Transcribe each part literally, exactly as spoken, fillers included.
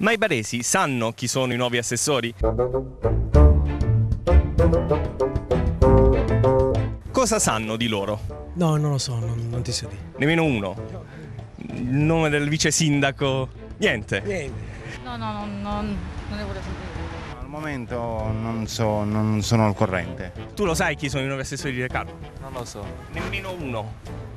Ma i baresi sanno chi sono i nuovi assessori? Cosa sanno di loro? No, non lo so, non, non ti so dire. Nemmeno uno? Il nome del vice sindaco? Niente? Niente. No, no, no, non, non ne volevo sapere. Al momento non so, non sono al corrente. Tu lo sai chi sono i nuovi assessori di De Carlo? Non lo so. Nemmeno uno.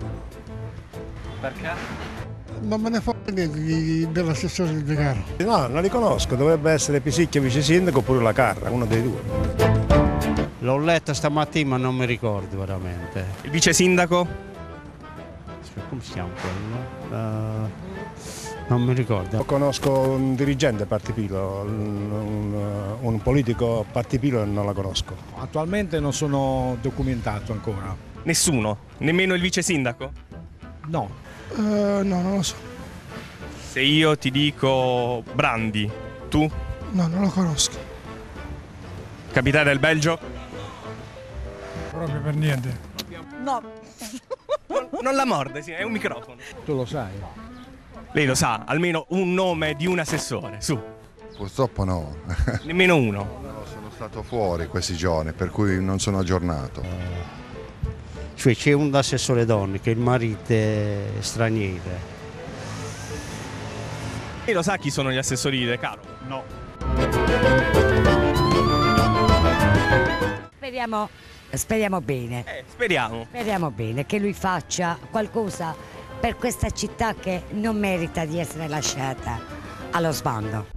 Perché? Non me ne fa niente di- dell'assessore di De Carlo. No, non li conosco, dovrebbe essere Pisicchia vice sindaco oppure la Carra, uno dei due. L'ho letta stamattina ma non mi ricordo veramente. Il vice sindaco? Aspetta, come si chiama quello? Uh, non mi ricordo. Conosco un dirigente partipilo, un, un, un politico partipilo non la conosco. Attualmente non sono documentato ancora. Nessuno? Nemmeno il vice sindaco? No. Eh, no, non lo so. Se io ti dico Brandi, tu? No, non lo conosco. Capitale del Belgio? Proprio per niente. No. Non la morde, sì, è un microfono. Tu lo sai? Lei lo sa, almeno un nome di un assessore, su. Purtroppo no, Nemmeno uno. no, sono stato fuori questi giorni per cui non sono aggiornato. Cioè c'è un assessore donne che il marito è straniero. Lei lo sa chi sono gli assessori di De Carlo? No. Speriamo, speriamo bene, Eh, speriamo. speriamo bene che lui faccia qualcosa per questa città che non merita di essere lasciata allo sbando.